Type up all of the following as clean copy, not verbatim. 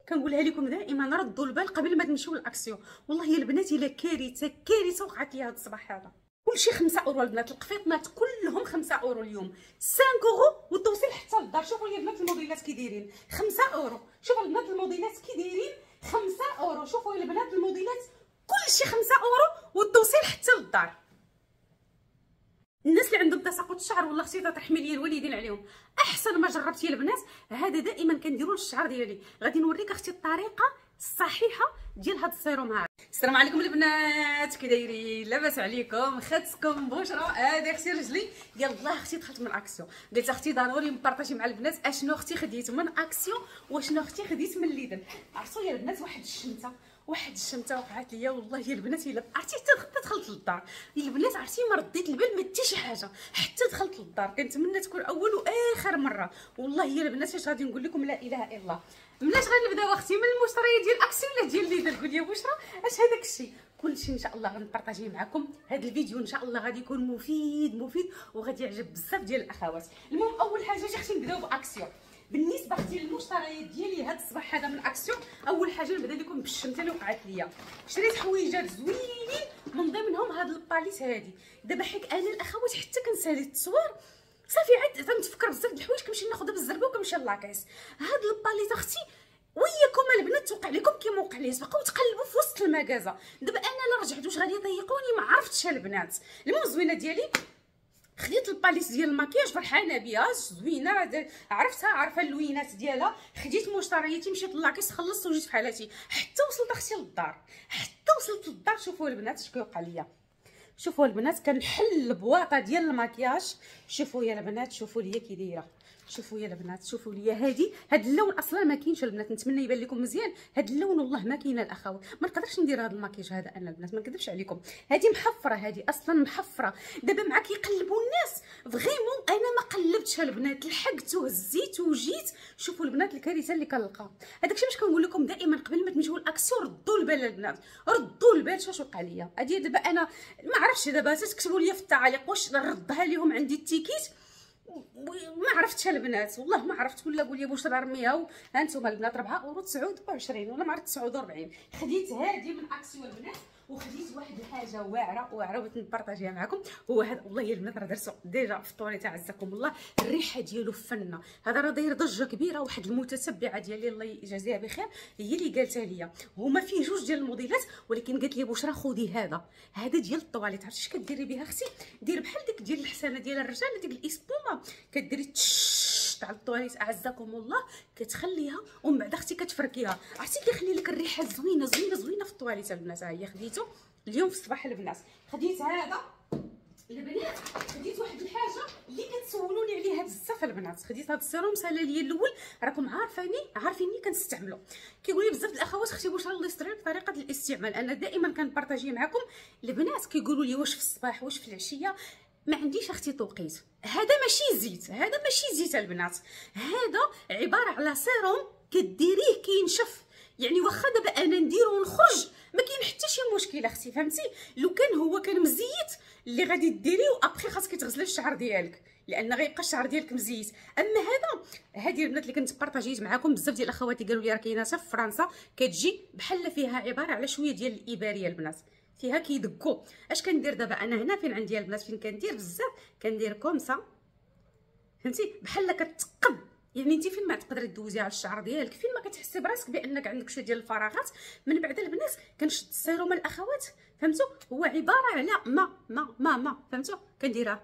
كنقولها لكم دائما ردوا البال قبل ما تمشيو للاكسيون. والله يا البنات الا كارثه وقعت لي هذا الصباح هذا. كلشي 5 اورو البنات، القفيطنات كلهم 5 اورو اليوم، 5 اورو والتوصيل حتى للدار. شوفوا يا البنات الموديلات كي دايرين 5 اورو. شوفوا البنات الموديلات كي دايرين 5 اورو. شوفوا يا البنات الموديلات كلشي 5 اورو والتوصيل حتى للدار. الناس اللي عندهم تساقط الشعر ولا خصيصه تحميليه الوالدين عليهم، احسن ما جربت يا البنات هذا دائما كنديروا للشعر ديالي. غادي نوريك اختي الطريقه الصحيحه ديال هذا السيروم هذا. السلام عليكم البنات، كي دايرين؟ لاباس عليكم؟ خدتكم بشرى. هذه اختي رجلي يلاه اختي دخلت من اكسيون، قلت اختي ضروري نبارطاجي مع البنات اشنو اختي خديت من اكسيون واشنو اختي خديت من ليدل. عرفتوا يا البنات واحد الشمته وقعت ليا والله يا البنات الا عرفتي حتى دخلت للدار. يا البنات عرفتي ما رديت البال ما حتى شي حاجه حتى دخلت للدار. كنتمنى تكون اول واخر مره. والله يا البنات اش غادي نقول لكم، لا اله الا الله. مناش غنبداو اختي من المشتريات ديال اكسيون ولا ديال ليدل؟ قول لي بشرى اش هذاك الشيء كلشي ان شاء الله غنبارطاجيه معكم. هذا الفيديو ان شاء الله غادي يكون مفيد وغادي يعجب بزاف ديال الاخوات. المهم اول حاجه اختي نبداو باكسيون. بالنسبه اختي للمشتريات ديالي هذا الصباح هذا من اكسيون، اول حاجه نبدا لكم بالشمته اللي وقعت ليا. شريت حويجات زوينين من ضمنهم هذا الباليت هذه. دابا حيت انا الاخوات حتى كنسالي التصوير صافي عاد تنتفكر بزاف د الحوايج كنمشي ناخذها بالزربه وكنمشي لاكيس. هاد الباليت اختي وياكم البنات توقع لكم كيما وقع لي، بقاو تقلبوا في وسط المكازه. دابا انا لا رجعت واش غادي يضيقوني ما عرفتش البنات. المهم الزوينه ديالي خديت الباليت ديال الماكياج فرحانه بها زوينه، عارفه اللوينات ديالها. خديت مشترياتي مشيت لاكيس خلصت وجيت في حالتي حتى وصلت اختي للدار. شوفوا البنات اش كيوقع ليا. شوفوا البنات كنحل البواطه ديال الماكياج. شوفوا يا البنات شوفوا ليا كي دايره. شوفوا يا البنات شوفوا ليا هاد اللون اصلا ما كاينش البنات. نتمنى يبان لكم مزيان هاد اللون والله ما كاين الاخوات. ما نقدرش ندير هاد الماكياج هذا انا البنات ما نكذبش عليكم. هادي محفره، هادي اصلا محفره. دابا معاك كيقلبوا الناس فريمون. انا ما قلبتش البنات، لحقت وهزيت وجيت. شوفوا البنات الكارثه اللي كنلقى. هذاك الشيء باش كنقول لكم دائما قبل ما تمشيو للاكسيون ردوا البال البنات، ردوا البال شاش وقع ليا. هادي دابا انا ما عرفتش، دابا تكتبوا لي في التعليق واش نردها لهم عندي التيكيت. ما عرفتش البنات والله ما عرفت، ولا قول لي واش رميها. ها انتم البنات 4 اورو 29 ولا ما عرفت 49. خديت هذه من اكسيون البنات وخديت واحد الحاجه واعره بغيت نبارطاجيها معكم. هو هذا والله يا البنات راه درتو ديجا في الطوري تاع عزكم الله. الريحه ديالو فنه، هذا راه داير ضجه كبيره. واحد المتتبعه ديالي الله يجازيها بخير هي اللي قالتها لي. هما فيه جوج ديال الموديلات ولكن قالت لي بشرى خذي هذا ديال الطواليت. عرفتي اش كديري بها اختي؟ دير بحال ديك ديال الحسانه ديال الرجال، ديك الاسبومه كديري تاع الطواليت اعزكم الله، كتخليها ومن بعد اختي كتفركيها. عرفتي كيخلي لك الريحه زوينه في الطواليت البنات. ها هي خديته اليوم في الصباح البنات. خديت هذا البنات، خديت واحد الحاجه اللي كتسولوني عليها بزاف البنات. خديت هذا السيروم سالا ليا الاول، راكم عارفيني كنستعملو. كيقول لي بزاف د الاخوات اختي واش الله يستر لك طريقه الاستعمال. انا دائما كنبارطاجي معكم البنات كيقولوا لي واش في الصباح واش في العشيه. ما عنديش اختي توقيت. هذا ماشي زيت البنات، هذا عباره على سيروم كديريه كينشف. يعني واخا دابا انا نديرو ونخرج ما كاين حتى شي مشكل اختي، فهمتي؟ لو كان هو كان مزيت اللي غادي ديريه وابخي خاصك تغسلي الشعر ديالك لان غيبقى الشعر ديالك مزيت. اما هذه البنات اللي كنت بارطاجيت معكم بزاف ديال الاخوات قالوا لي راه كاينه في فرنسا كتجي بحال فيها عباره على شويه ديال الاباريه البنات فيها كيدقوا. اش كندير دابا انا هنا فين عندي البنات فين كندير بزاف كندير كومسا، فهمتي؟ بحال كتقب. يعني انت فين ما تقدري دوزي على الشعر ديالك فين ما كتحسي براسك بانك عندك شويه ديال الفراغات. من بعد البنات كنشد السيروم الاخوات، فهمتوا؟ هو عباره على ما فهمتوا؟ كنديرها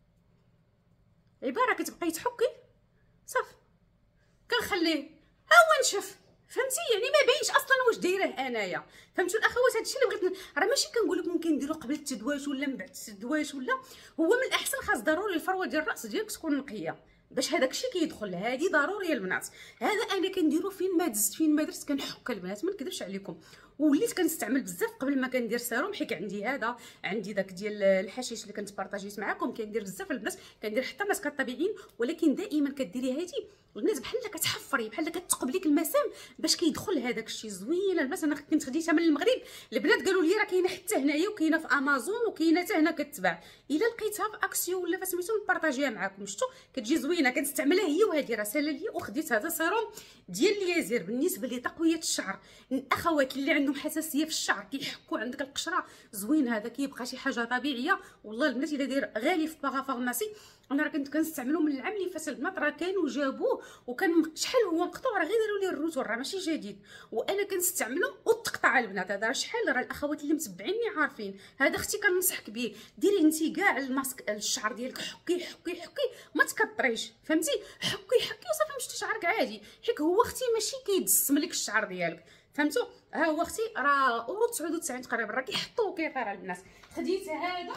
عباره كتبقاي تحكي صافي كنخليه ها هو نشف، فهمتي؟ يعني ما باينش اصلا واش دايره انايا. فهمتوا الاخوات؟ هادشي اللي بغيت راه ماشي كنقول لكم كنديروا قبل التدواش ولا من بعد التدواش ولا. هو من الاحسن خاص ضروري الفروه ديال الراس ديالك تكون نقيه باش هذاك الشيء كيدخل. هذه ضروريه البنات. هذا انا كنديرو فين ما درت كنحك البنات ما نكذبش عليكم. وليت كنستعمل بزاف قبل ما كندير سيروم حيت عندي داك ديال الحشيش اللي كنت بارطاجيت معكم. كندير بزاف البنات، كندير حتى ماسكات طبيعيين ولكن دائما كديري هذه البنات بحال كتحفري بحال كتقب لك المسام باش كيدخل هذاك الشيء. زوينه البنات. انا كنت خديتها من المغرب. البنات قالوا لي راه كاينه حتى هنايا وكاينه في امازون وكاينه حتى هنا كتباع. الا لقيتها في اكسيون ولا فسميتو نبارطاجيها معكم. شفتوا كتجي زوينه زوينه كنستعملها هي وهذه راه ساله ليا. وخديت هذا سيروم ديال ليازير بالنسبه لتقويه الشعر. الاخوات اللي عندهم حساسيه في الشعر كيحكوا عندك القشره زوين، هذا كيبقى شي حاجه طبيعيه. والله البنات الا داير غالي في باغا فارماسي، انا راه كنت كنستعملو من العام اللي فات البنات، راه كانوا جابوه وكان شحال هو مقطوع، راه غير داروا ليه الروتور، راه ماشي جديد. وانا كنستعملو وتقطع البنات. هذا راه شحال، راه الاخوات اللي متبعيني عارفين. هذا اختي كننصحك به، ديري انت كاع الماسك الشعر ديالك، حكي حكي حكي ما تكطريش، فهمتي؟ حكي حكي وصافي مشى شعرك عادي. حيت هو اختي ماشي كيدسم لك الشعر ديالك، فهمتوا؟ ها هو اختي راه اورو 99 تقريبا، راه كيحطوه كيطير البنات. خديت هذا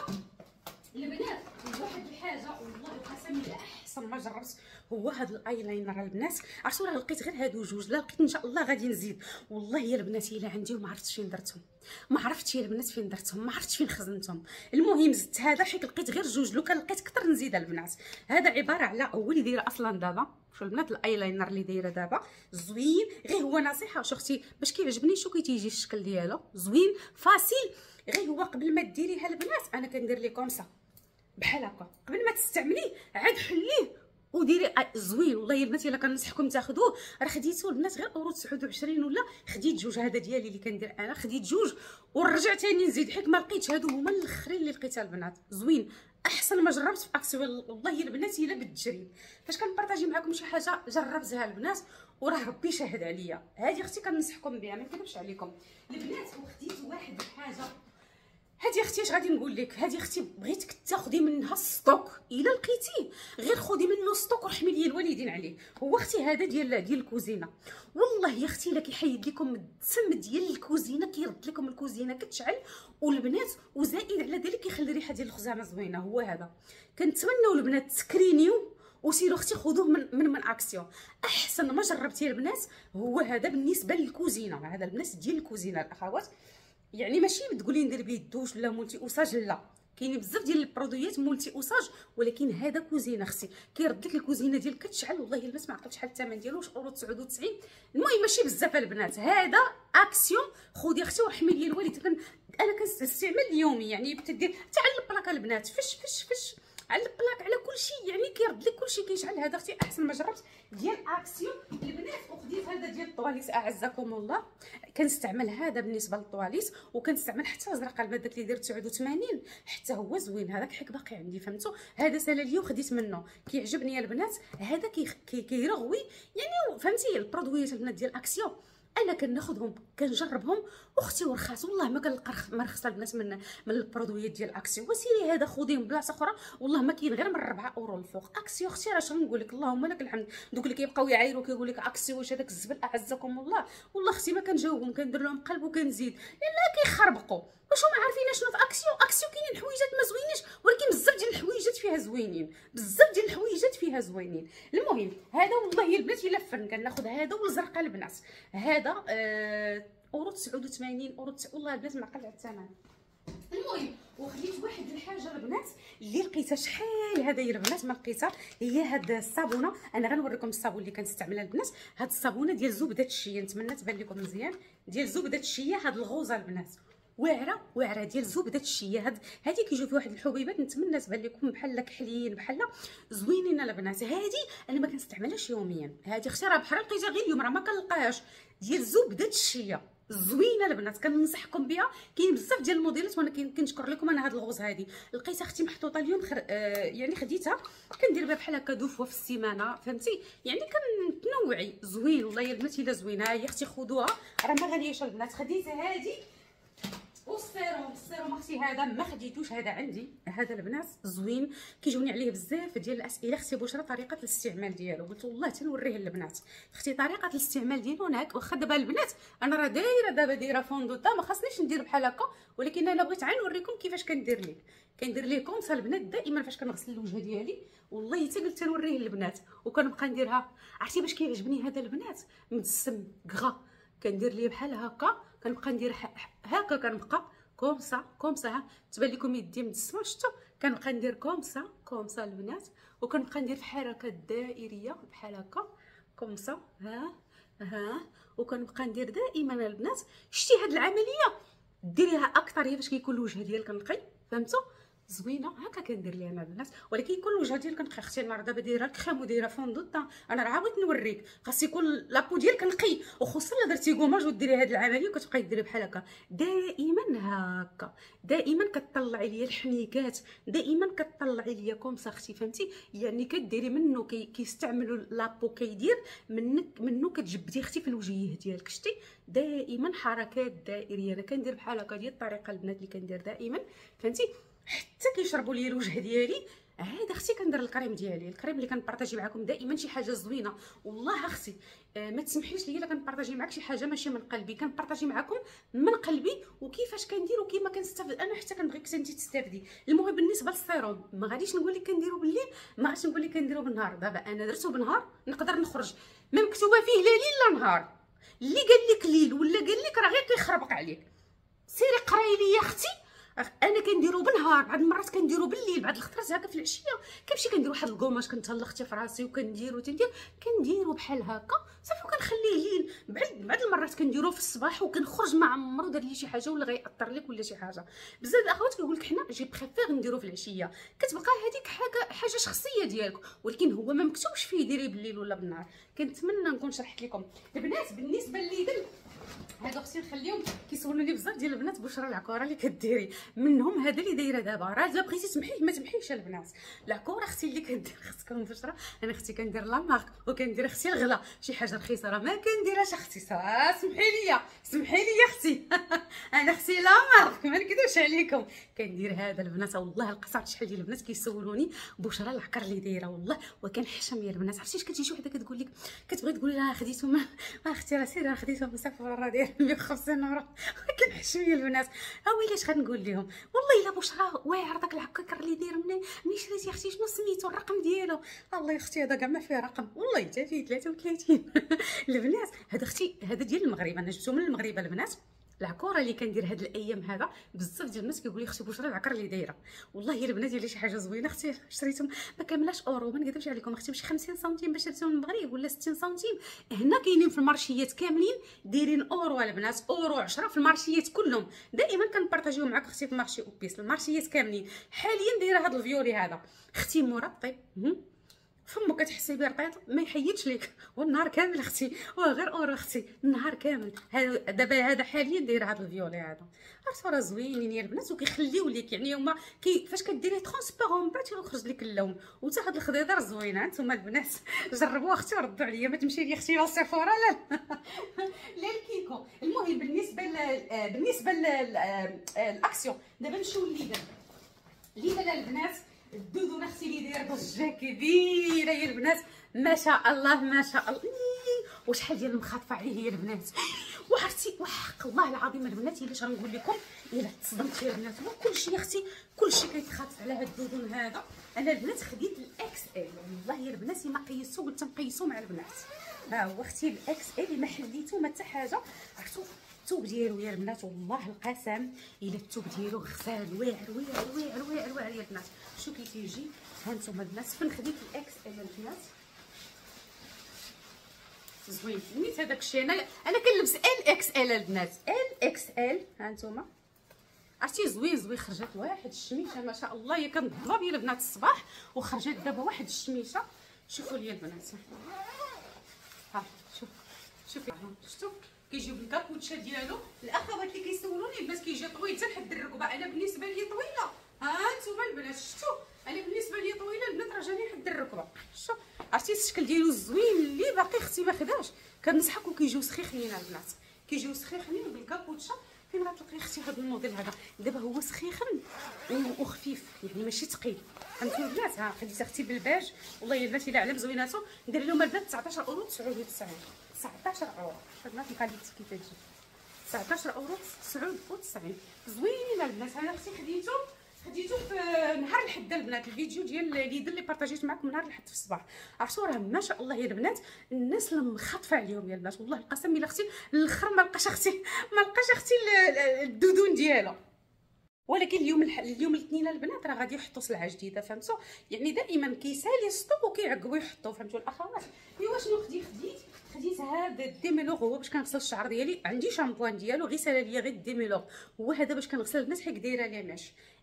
البنات واحد الحاجه والله القسم بالله احسن ما جربت، هو هذا الايلاينر البنات. عرفتوا راه لقيت غير هادو جوج، لا لقيت ان شاء الله غادي نزيد. والله يا البنات الا عندي وما عرفتش فين درتهم، ما عرفتش يا البنات فين درتهم، ما عرفتش فين خزنتهم. المهم زدت هذا حيت لقيت غير جوج، لو كان لقيت كثر نزيد البنات. هذا عباره على هو اللي دايره اصلا دابا، شوفوا البنات الايلاينر اللي دايره دابا زوين. غير هو نصيحه شو اختي باش كيعجبني شو كيتيجي الشكل ديالو زوين فاسيل. غير هو قبل ما ديريها البنات انا كندير ليه كومسا بحال هكا، قبل ما تستعمليه عاد حليه وديري زوين. والله يا البنات الا كنصحكم تاخذوه. راه خديتو البنات غير اورو 29 ولا خديت جوج. هذا ديالي اللي كندير انا، خديت جوج ورجعت ثاني نزيد حيت ما لقيتش. هادو هما الاخرين اللي لقيتها البنات زوين، احسن ما جربت في اكسيو. والله يا البنات الا بالتجريب، فاش كنبارطاجي معكم شي حاجه جربتها البنات وراه ربي شاهد عليا. هذه اختي كنصحكم بها ما نكذبش عليكم البنات. وخديت واحد الحاجه، هادي اختي اش غادي نقول لك، هادي اختي بغيتك تاخدي منها الستوك، الا لقيتيه غير خدي منه ستوك ورحمي لي الوالدين عليه. هو اختي هذا ديال الكوزينه. والله يا اختي الا كيحيد لكم الدسم ديال الكوزينه، كيرد لكم الكوزينه كتشعل والبنات، وزائد على ذلك كيخلي الريحه ديال الخزامه زوينه. هو هذا كنتمنوا البنات تسكرينيو وسيروا اختي خذوه من اكسيون. احسن ما جربتي البنات هو هذا بالنسبه للكوزينه. هذا البنات ديال الكوزينه الاخوات، يعني ماشي تقولي ندير به الدوش ولا مولتي اوساج، لا كاينين بزاف ديال البرودويات مولتي اوساج، ولكن هذا كوزينه اختي كيرد لك الكوزينه ديالك كتشعل. والله البنات ما عقلت شحال الثمن ديالو، اورو 99. المهم ماشي بزاف البنات. هذا اكسيون خذي اختي ورحمي لي الوالد. انا كنستعمل اليومي، يعني بتدير تعلق بلاك البنات فش فش فش على البلاك على كل شيء، يعني كيرد لك كل شيء كيشعل. هذا اختي احسن ما جربت ديال اكسيون البنات. وخديت هذا ديال الطواليت اعزكم الله، كنستعمل هذا بالنسبه للطواليت، وكنستعمل حتى ازرق البنات داك اللي داير 89 حتى هو زوين. هذاك حك باقي عندي فهمتوا. هذا سال لي وخديت منه كيعجبني البنات. هذا كيرغوي يعني فهمتي. البرودويات البنات ديال اكسيون انا كناخذهم كنجربهم اختي ورخاص، والله ما كنلقى ما رخص البنات من البرودويات ديال اكسيو. وسيري هذا خذيه بلاصه اخرى والله ما كاين غير من 4 اورو الفوق. اكسيو اختي راه شنو نقول لك، اللهم لك الحمد. دوك اللي كيبقاو يعايروا كيقول لك اكسيو واش هذاك الزبل اعزكم الله، والله اختي ما كنجاوبهم، كندير لهم قلب وكنزيد لان كيخربقوا. واش ما عارفين شنو في اكسيو؟ اكسيو كاينين حويجات ما زوينينش، ولكن بزاف ديال الحويجات فيها زوينين، بزاف ديال الحويجات فيها زوينين. المهم هذا والله البنات الا فن كناخذ هذا والزرقاء البنات. هذا اورو 89 اورو والله البنات ما عقلت على الثمن. المهم وخديت واحد الحاجه البنات اللي لقيتها شحال هذا يا البنات ما لقيتها، هي هاد الصابونه. انا غنوريكم الصابون اللي كنستعملها البنات. هاد الصابونه ديال زبده الشيه، نتمنى تبان لكم مزيان، ديال زبده الشيه. هاد الغوزه البنات واعره ديال زبده الشيه. هادي كيجيو في واحد الحبيبات، نتمنى تبان لكم بحال كحليين بحال زوينين البنات. هادي انا ما كنستعملهاش يوميا، هادي اختي راه بحال لقيتها غير اليوم، راه ما كنلقاهاش، ديال زبده الشيه زوينه البنات. كننصحكم بها، كاين بزاف ديال الموديلات وانا كنشكر لكم. انا هاد الغوز هادي لقيتها اختي محطوطه اليوم يعني خديتها كندير بها بحال هكا دوفوه في السيمانه فهمتي، يعني كنتنوعي زوين. والله يا البنات الا زوينه هي اختي خذوها راه ما غالياش البنات. خديت هادي السيروم اختي هذا ما خديتوش، هذا عندي. هذا البنات زوين، كيجوني عليه بزاف ديال الاسئله. اختي بشرى طريقه الاستعمال ديالو، قلت والله تنوريه للبنات اختي طريقه الاستعمال ديالو. هناك واخا دابا البنات انا راه دايره فوندوطا ما خاصنيش ندير بحال هكا، ولكن انا بغيت عاد نوريكم كيفاش كندير لكم البنات. دائما فاش كنغسل الوجه ديالي والله حتى قلت تنوريه للبنات وكنبقى نديرها. عرفتي باش كيعجبني هذا البنات مدسم كغا، كندير ليه بحال هكا، كنبقى ندير هكا، كنبقى كومسا تبان لكم يدي مدسمه شفتوا، كنبقى ندير كومسا البنات، وكنبقى ندير في حركات دائريه بحال هكا كومسا ها وكنبقى ندير دائما البنات. شتي هاد العمليه ديريها اكثر هي فاش كيكون الوجه ديالك نقي فهمتوا. زوينه هكا كندير ليها انا البنات، ولكن يكون الوجه ديالك نقي. اختي انا راه دابا دايره الكريم ودايره فوندو طون، انا راه عاودت نوريك خاص يكون لابو ديالك نقي، وخصوصا الا درتي كوماج وديري هاد العمليه وكتبقاي ديري بحال هكا دائما هكا، دائما كطلعي ليا الحنيكات، دائما كطلعي ليا كومسا اختي فهمتي، يعني كديري منه كيستعملوا لابو كيدير منه كتجبدي اختي في الوجيه ديالك شتي، دائما حركات دائريه. انا كندير بحال هكا، ديال الطريقه البنات اللي كندير دائما فهمتي، حتى كيشربوا لي الوجه ديالي. عاد اختي كندير الكريم ديالي، الكريم اللي كنبارطاجي معكم دائما شي حاجه زوينه والله اختي. ما تسمحيش ليا الا كنبارطاجي معاك شي حاجه ماشي من قلبي، كنبارطاجي معكم من قلبي وكيفاش كندير وكيما كنستافد انا، حتى كنبغيك انت تستافدي. المهم بالنسبه للسيروم ما غاديش نقول لك كنديرو بالليل، ما غاديش نقول لك كنديرو بالنهار. دابا انا درتو بالنهار نقدر نخرج ما مكتوبه فيه لا ليل لا نهار، اللي قال لك ليل ولا قال لك راه غير كيخربق عليك. سيري قراي لي يا اختي، انا كنديرو بالنهار، بعض المرات كنديرو بالليل، بعض الخطرات هكا في العشيه كنمشي كندير واحد الكوماج كنتهلا اختي في راسي وكنديرو كنديرو بحال هكا صافي وكنخليه ليل. بعض المرات كنديروه في الصباح وكنخرج ما عمرو دار لي شي حاجه ولا غيأثر لك ولا شي حاجه. بزاف الاخوات كيقول لك حنا جي بريفير نديرو في العشيه، كتبقى هذيك حاجه شخصيه ديالك، ولكن هو ما مكتوبش فيه ديري بالليل ولا بالنهار. كنتمنى نكون شرحت لكم البنات. بالنسبه لليدل هادو خصني نخليهم كيسولوني بزاف ديال البنات بشرى العكوره اللي كديري منهم، هذا اللي دايره دابا راه الا بغيتي تمحيه ما تمحيش البنات. العكوره اختي اللي كندير خصكم بشرى، انا اختي كندير لا مارك وكندير اختي الغلا، شي حاجه رخيصه راه ما كنديرهاش اختي، سمحي لي سمحي لي اختي انا اختي لا مارك ما نكذبش عليكم، كندير هذا البنات. والله القصعت شحال ديال البنات كيسولوني بشرى العكر اللي دايره والله وكنحشم يا البنات. عرفتي اش كتجي شي وحده كتقول لك كتبغي تقولي لها خديتو ما اختي راه سير خديتو مسافه راه داير 150 يورو كنحشم يا البنات. ويلاش غنقول لهم والله الا بشرى واعر داك العكر اللي داير منين شريتي اختي شنو سميتو الرقم ديالو؟ الله يا اختي هذا كاع ما فيه رقم والله حتى فيه 33 البنات. هذا اختي هذا ديال المغرب، انا جبتو من المغرب البنات. العكوره اللي كندير هاد الايام هذا بزاف ديال الناس كيقول لي اختي بشرى العكر اللي دايره، والله يا البنات الا شي حاجه زوينه اختي شريتهم ما كاملاش اورو، ما نكذبش عليكم اختي بشي 50 سنتيم باش شريتهم من المغرب ولا 60 سنتيم. هنا كاينين في المارشيات كاملين دايرين اورو البنات، اورو 10 في المارشيات كلهم. دائما كنبارطاجيو معاك اختي في مارشي اوبيس المارشيات كاملين. حاليا دايره هاد الفيوري هذا اختي مرطب فمو كتحسي بيه رطيط ما يحيدش ليك والنهار كامل اختي، غير اورو اختي النهار كامل. دابا هذا حاليا داير هذا الفيولي هذا عرفتوا راه زوينين يا البنات وكيخليو ليك يعني هما فاش كديري ترونسبارون من بعد يخرج لك اللون. وتا هاد الخضيضه زوينه نتوما البنات جربوها اختي وردوا عليا، ما تمشي لي اختي للسيفورا لا لا الكيكو. المهم بالنسبه للاكسيون دابا نمشيو لليدل البنات. الدودونه اختي اللي دايره ضجه كبيره يا البنات ما شاء الله ما شاء الله. وشحال ديال المخاطفه عليه يا البنات، وعرفتي وحق الله العظيم البنات الا اش غنقول لكم الا تصدمت يا البنات. كلشي يا اختي كلشي كيتخاطف على هاد الدودون هذا. انا البنات خديت الاكس ال والله يا البنات ما قيسو قلت نقيسو مع البنات. ها هو اختي الاكس ال ما حليتو ما حتى حاجه. عرفتوا الثوب ديالو يا البنات والله القسم الا الثوب ديالو غسال واعر واعر واعر واعر واعر يا البنات. شو كيتيجي ها نتوما البنات فين خديت الاكس ال البنات زوين نيت هذاك الشيء. انا كنلبس ال اكس ال البنات ال اكس ال ها نتوما عرفتي زوين خرجت واحد الشميشه ما شاء الله هي كنضرب يا البنات الصباح وخرجت دابا واحد الشميشه. شوفوا لي البنات ها شوفي شفتوا كيجيو بالكابوتشا ديالو. الاخوات اللي كيسولوني البنات كيجي طويل حتى لحد الركبه، انا بالنسبه لي طويله ها نتوما البنات شفتوا انا بالنسبه لي طويله البنات راه جاني لحد الركبه. شفتوا عرفتي الشكل ديالو الزوين اللي باقي اختي ما خداش. كنصحك وكيجيو سخيخنين البنات كيجيو سخيخنين بالكابوتشا. فين غتلقاي اختي هذا الموديل هذا دابا هو سخيخن وخفيف يعني ماشي ثقيل فهمتي البنات. ها خديت اختي بالباج والله يا البنات الا على مزويناتو ندير لهم البنات 19 اورو 99 19 اورو البنات الكاليتي كي تجي 19 اورو 99 زوينه البنات. انا اختي خديتو في نهار الحد البنات الفيديو ديال ليدل اللي بارطاجيت معكم نهار الحد في الصباح. عرفتوا راه ما شاء الله يا البنات الناس اللي مخاطفه عليهم يا البنات والله القسم الا اختي الاخر ما لقاش اختي الدودون ديالها. ولكن اليوم الاثنين البنات راه غادي يحطوا سلعه جديده فهمتوا يعني دائما كيسالي ستوك وكيعقبوا يحطوا فهمتوا الاخوات. ايوا شنو خديت هذا الديميلوغ هو باش كنغسل الشعر ديالي. عندي شامبوان ديالو غير سالا ليا غير الديميلوغ هو هذا باش كنغسل البنات حيت دايره لي ماش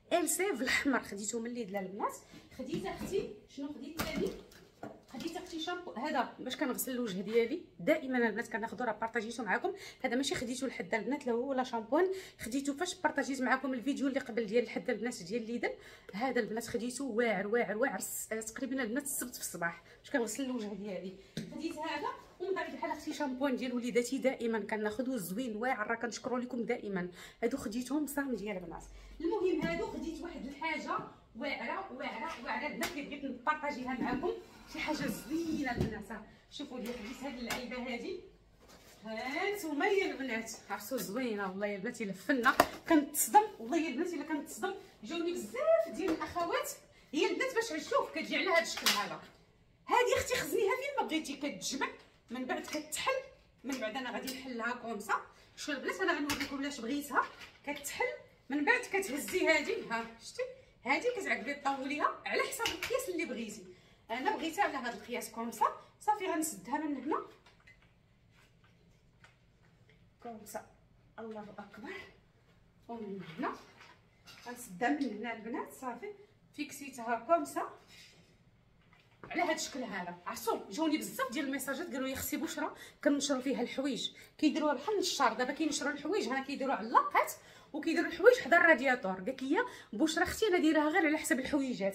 السيف الاحمر خديته من ليدل البنات. خديت اختي شنو خديت ثاني؟ خديت اختي شامبو هذا باش كنغسل الوجه ديالي دائما البنات كناخذو، راه بارطاجيتو معكم. هذا ماشي خديتو لحد البنات لا هو ولا شامبوان، خديتو فاش بارطاجيت معكم الفيديو اللي قبل ديال لحد البنات ديال ليدل. هذا البنات خديتو واعر واعر واعر تقريبا البنات السبت في الصباح باش كنغسل الوجه ديالي. خديت هذا ومن بعد بحال اختي شامبوان ديال وليداتي دائما كناخذوه زوين واعر، راه كنشكروا لكم دائما. هادو خديتهم صام ديال البنات. المهم هادو خديت واحد الحاجه واعره واعره واعره البنات اللي بغيت نبارطاجيها معكم، شي حاجه زوينه البنات. شوفوا لي خديت هاد العلبه هادي، ها نتوما يا البنات عرفتوا زوينه والله يا البنات. الا فنه كنتصدم والله يا البنات، الا كنتصدم جاوني بزاف ديال الاخوات هي البنات باش عشوف كتجي على هاد الشكل هذا. هادي اختي خزنيها فين ما بغيتي، كتجمع من بعد كتحل، من بعد انا غادي نحلها كومسا. شوفوا البنات انا غنوريكم علاش بغيتها. كتحل من بعد كتهزي هادي، ها شتي هادي كتعقبي طوليها على حسب القياس اللي بغيتي. انا بغيتها على هذا القياس كومسا، صافي غنسدها من هنا كومسا، الله اكبر، ومن هنا غنسدها من هنا البنات. صافي فيكسيتها كومسا على هذا الشكل هذا. عرفتوا جاوني بزاف ديال الميساجات قالوا لي اختي بشرى كنشروا فيها الحوايج كيديروها بحال النشار، دابا كينشروا الحوايج هنا كيديروها على اللاقات وكيديروا الحوايج حدا الرادياتور. قالت لي بشرى اختي انا دايرها غير على حسب الحويجات.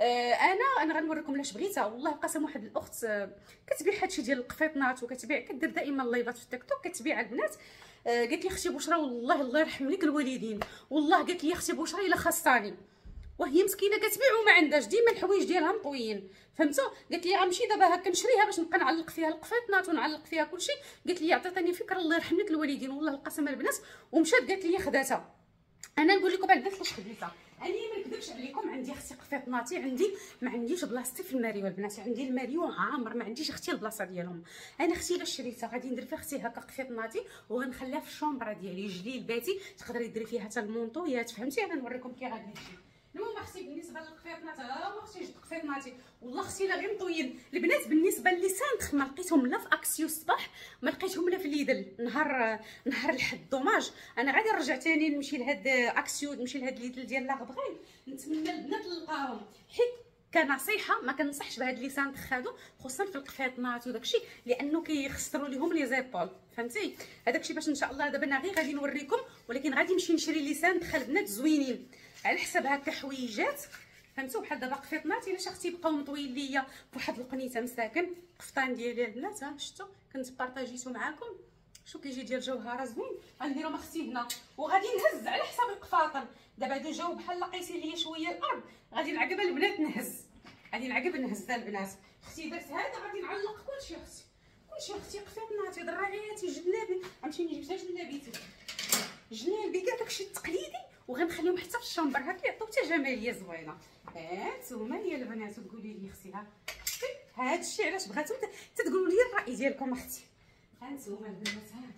انا غنوريكم علاش بغيتها. والله قسم واحد الاخت كتبيع هادشي ديال القفيطنات وكتبيع كدير دائما اللايفات في التيك توك كتبيع البنات. قالت لي اختي بشرى والله الله يرحم لك الوالدين، والله قالت لي اختي بشرى الا خاصاني، وهي مسكينه كتبيع وما عندهاش ديما الحوايج ديالها مطويين فهمتوا. قالت لي غنمشي دابا هكا نشريها باش نبقى نعلق فيها القفيطنات ونعلق فيها كلشي. قالت لي عطاتني فكره الله يرحم لك الوالدين والله القسم البنات، ومشات قالت لي خداتها. انا نقول لكم البنات علاش خديتها. انا ما نكذبش عليكم عندي اختي قفيطناتي، عندي ما عنديش بلاصتي في الماريو البنات، عندي الماريو عامر ما عنديش اختي البلاصه ديالهم. انا اختي الا شريتها غادي ندير فيها اختي هكا قفيطناتي وغنخليها في الشومبره ديالي جليل باتي، تقدري ديري فيها حتى المونطويات فهمتي. انا نوريكم كي غادي تجي. المهم اختي بالنسبه للقفيطنات ها هو اختي جبت قفيطناتي والله اختي لا غير مطويين البنات. بالنسبه للسانخ ما لقيتهم لا في اكسيو الصباح، ما لقيتهم لا في ليدل نهار الحد. دوماج انا غادي نرجع ثاني نمشي لهاد اكسيو، نمشي لهاد ليدل ديال لاغبغيل، نتمنى البنات نلقاهم. حيت كنصيحه ما كنصحش بهاد ليسانخ هادو خصوصا في القفيطنات وداكشي لانه كيخسروا ليهم لي زيبول فهمتي. هذاكشي باش ان شاء الله دابا انا غير غادي نوريكم، ولكن غادي نمشي نشري ليسانخ البنات زوينين على حسب هكا حويجات فهمتوا. بحال دابا قفيطنات الا اختي بقاو مطويين ليا بواحد القنيته مساكن قفطان ديالي البنات. ها شفتوا كنت بارطاجيتو معاكم، شو كيجي ديال جوهره زوين. غنديرهم اختي هنا وغادي نهز على حسب القفاطن. دابا هادو جاو بحال لقيتي ليا شويه الارض، غادي نعقب البنات نهز، غادي نعقب نهز البنات. اختي درت هذا غادي نعلق كلشي اختي، كلشي اختي قفيطناتي دراعياتي جلابي. غنمشي نجيب حتى جلابيتي جلابي كاع داكشي التقليدي وغنخليهم حتى في الشومبر هكا يعطيو حتى جماليه زوينه. نتوما يا البنات قولي لي اختي ها هذا الشيء علاش بغاتو تقولوا لي الراي ديالكم اختي. هانتوما البنات ها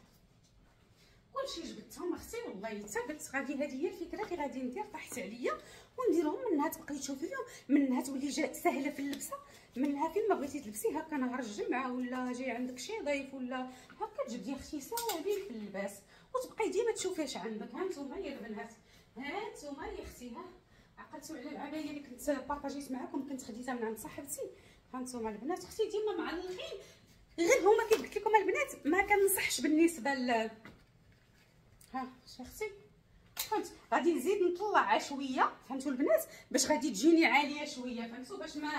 كلشي جبدتهم اختي والله حتى قلت غادي هذه هي الفكره اللي غادي ندير طاحت عليا ونديرهم منها تبقاي تشوفي فيهم، منها تولي سهله في اللبسه، منها فين ما بغيتي تلبسي هكا نهار الجمعه ولا جاي عندك شي ضيف ولا هكا تجبدي اختي ساهلين في اللباس وتبقاي ديما تشوفي اش عندك. هانتوما يا البنات هانتوما يا اختي ها عقلتوا على العبايه اللي كنت بارطاجيت معكم كنت خديتها من عند صاحبتي. هانتوما البنات اختي ديما معلقين غير هما كي قلت لكم البنات ما كنصحش بالنسبه ها اختي فهمت. غادي نزيد نطلع شويه فهمتوا البنات باش غادي تجيني عاليه شويه فهمتوا باش ما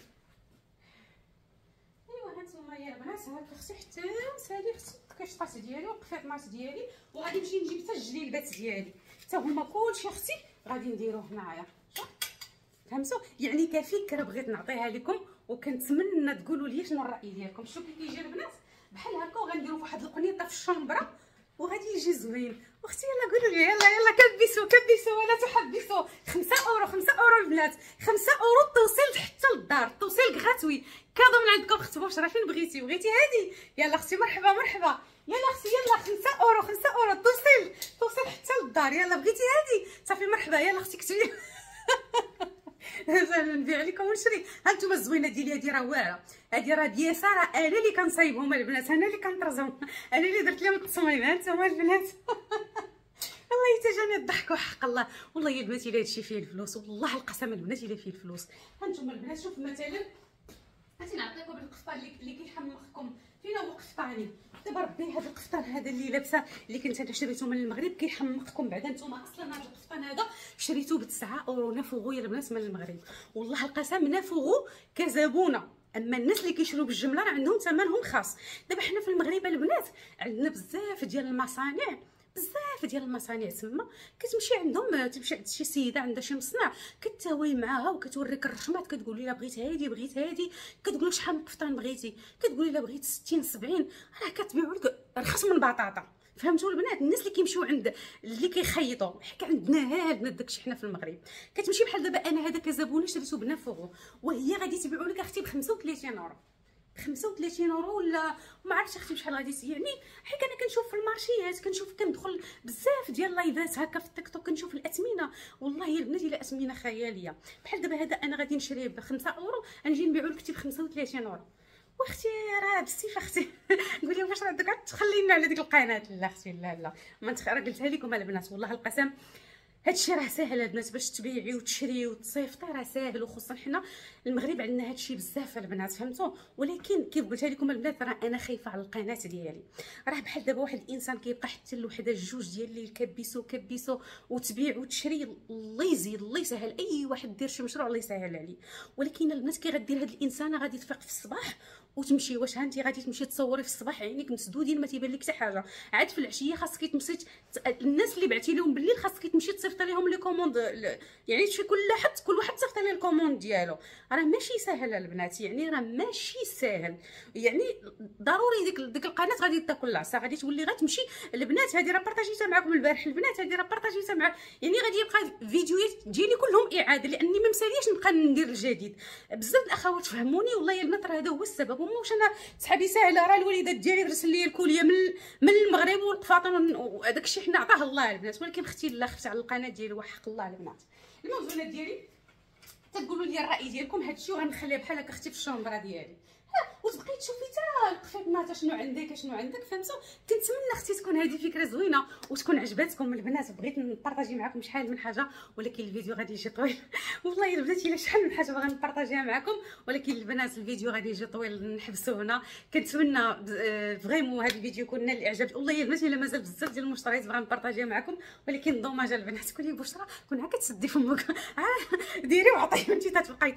ايوا. هانتوما يا البنات هاك اختي حتى نسالي اختي الكشطات ديالي والقفيطنات ديالي وغادي نمشي نجيب حتى الجليلبات ديالي حتى هما كلشي اختي غادي نديروه هنايا فهمتوا. يعني كفكره بغيت نعطيها لكم وكنتمنى تقولوا لي شنو الراي ديالكم. شوفوا كي كيجي البنات بحال هكا وغنديروا فواحد القنيطه في الشومبره وغادي يجي زوين. اختي يلا قولوا لي يلا كبسوا ولا تحبسوا. 5 اورو 5 اورو البنات 5 اورو توصيل حتى للدار، توصيل غراتوي كادو من عندكم اخت بشرى. فين بغيتي هذه يلا اختي مرحبا يلا اختي يلا 5 اورو توصيل حتى للدار. يلا بغيتي هذه صافي مرحبا يلا اختي كتبي نبيع لكم ونشري. هانتوما الزوينه ديالي هذه راه واعره، هذه راه دياسه راه انا اللي كنصايبهم البنات، انا اللي كنطرزهم، انا اللي درت لهم التصميم. هانتوما البنات والله حتى جاني الضحك وحق الله. والله يا البنات الا هادشي فيه الفلوس، والله القسم البنات الا فيه الفلوس. هانتوما البنات شوف مثلا غادي نعطيكم القفطان اللي كيحمقكم. فينا هو قفطاني دابا ربي. هذا القفطان هذا اللي لابسه اللي كنت انا شريته من المغرب كيحمقكم. بعدا نتوما اصلا هذا القفطان هذا شريته ب 9 اورو نافوغو يا البنات من المغرب. والله القسم نافوغو كزبونه. اما الناس اللي كيشريو بالجمله راه عندهم ثمنهم خاص. دابا حنا في المغرب البنات عندنا بزاف ديال المصانع، بزاف ديال المصانع تما كتمشي عندهم، تمشي عند شي سيده عندها شي مصنع كتاوي معاها وكتوريك الرحمات، كتقولي لا بغيت هادي بغيت هادي، كتقول شحال من قفطان بغيتي، كتقولي لا بغيت 60 70، راه كتبيعوا لك رخص من بطاطا. فهمتوا البنات؟ الناس اللي كيمشيو عند اللي كيخيطوا حكا عندنا البنات داكشي حنا في المغرب. كتمشي بحال دابا انا هذا كزبونه شريته بنافوغو وهي غادي تبيعوا لك اختي ب 35 اورو، 35 اورو ولا ما عرفتش اختي بشحال غادي يعني. حيت انا كنشوف في المارشيات، كنشوف كندخل بزاف ديال لايفات هكا في التيك توك، كنشوف الاثمنه والله يا البنات الا اثمنه خياليه. بحال دابا هذا انا غادي نشريه ب 5 اورو غنجي نبيعو لك ب 35 اورو. واختي راه بالسيف اختي قولي واش راه دوك تخلينا على ديك القناه. لا اختي لا لا ما راه قلتها لكم البنات والله القسم هادشي راه ساهل البنات باش تبيعي وتشري وتصيفطي، راه ساهل. وخصوصا حنا المغرب عندنا هادشي بزاف البنات فهمتوا. ولكن كيف قلت لكم البنات راه انا خايفه على القناه ديالي. راه بحال دابا واحد الانسان كيبقى حتى لوحده جوج ديال الليل كبيسو وتبيع وتشري، الله يزيد الله يسهل. اي واحد دير شي مشروع الله يسهل عليه. ولكن البنات كي غدير هاد الانسانه غادي تفيق في الصباح وتمشي، واش انت غادي تمشي تصوري في الصباح عينيك مسدودين ما تيبان لك حتى حاجه، عاد في العشيه خاصك تمشي الناس اللي بعتي لهم بالليل خاصك تمشي تصيفط لهم لي كوموند، يعني تمشي كل واحد تصيفط ليه الكوموند ديالو. راه ماشي ساهل البنات، يعني راه ماشي ساهل. يعني ضروري ديك القناه غادي تاكل العصا، غادي تولي غتمشي. البنات هذه راه بارطاجيتها معكم البارح، البنات هذه راه بارطاجيتها مع يعني غادي يبقى فيديوهات ديالي كلهم اعاده لاني ما مسالياش نبقى ندير الجديد. بزاف الاخوات فهموني والله يا البنات راه هذا هو السبب. وما واش انا صحابي ساهله، راه الوالدات ديالي درس لي الكليه من المغرب والقفاطن وداك الشيء حنا عطاه الله البنات. ولكن اختي لا خفت على القناه ديالي وحق الله البنات. الموزونه ديالي تقولوا لي الراي ديالكم هادشي وغنخليه بحال هكا اختي في الشومبره ديالي وتبقاي تشوفي حتى القفيطنات شنو عندك فهمتوا. كنتمنى اختي تكون هذه فكره زوينه وتكون عجباتكم البنات. بغيت نبارطاجي معكم شحال من حاجه ولكن الفيديو غادي يجي طويل والله يا البنات الا شحال من حاجه باغا نبارطاجيها معكم ولكن البنات الفيديو غادي يجي طويل نحبسو هنا. كنتمنى فريمون هذا الفيديو يكون نال الاعجاب. والله يا البنات الا مازال بزاف ديال المشتريات باغا نبارطاجيها معكم ولكن دوماج البنات. كوني بشرى كون هكا تسدي فمك ديري وعطي انت تتبقاي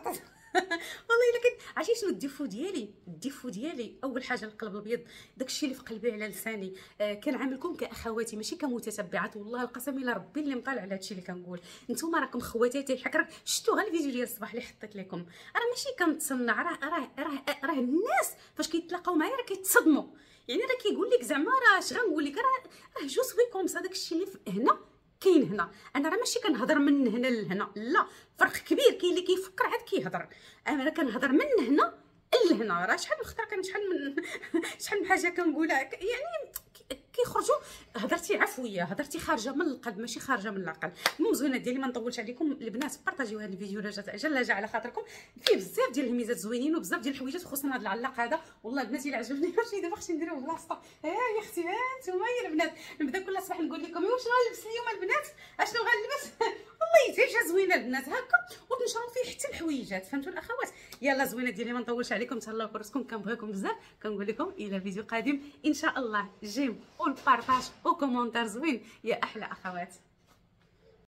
والله الا كنت عرفتي شنو الديفو ديالي اول حاجه القلب الابيض، داكشي اللي في قلبي على لساني. كنعاملكم كاخواتي ماشي كمتتبعات. والله القسم الا ربي اللي مطالع على هادشي اللي كنقول. نتوما راكم خواتاتي الحق. شفتوا غير الفيديو ديال الصباح اللي حطيت لكم، راه ماشي كنتصنع، راه الناس فاش كيتلاقاو معايا راه كيتصدموا. يعني راه كيقول لك زعما راه اش غنقول لك، راه جو سوي كومسا. داكشي اللي هنا كاين هنا. انا راه ماشي كنهضر من هنا لهنا، لا فرق كبير. كاين اللي كيفكر عاد كيهضر، انا كنهضر من هنا لهنا. راه شحال من خطره شحال من حاجه كنقولها يعني كيخرجوا. هضرتي عفويه، هضرتي خارجه من القلب ماشي خارجه من العقل. المهم زوينات ديالي ما نطولش عليكم البنات. بارطاجيو هذا الفيديو الا جا على خاطركم. فيه بزاف ديال الهميزات زوينين وبزاف ديال الحويجات خصوصا هذا العلاق هذا. والله البنات الا عجبني ماشي دابا خصني نديروه بلاصتو. يا اختي نتوما يا البنات نبدا كل صباح نقول لكم واش غنلبس اليوم البنات، اشنو غنلبس والله حتى زوينه البنات هكا وتنشروا فيه حتى الحويجات فهمتوا الاخوات. يلا زوينات ديالي ما نطولش عليكم. تهلاو في راسكم، كنبغيكم بزاف. كنقول لكم الى فيديو قادم ان شاء الله. جيم والبارطاج وكومونتير زوين يا احلى اخوات.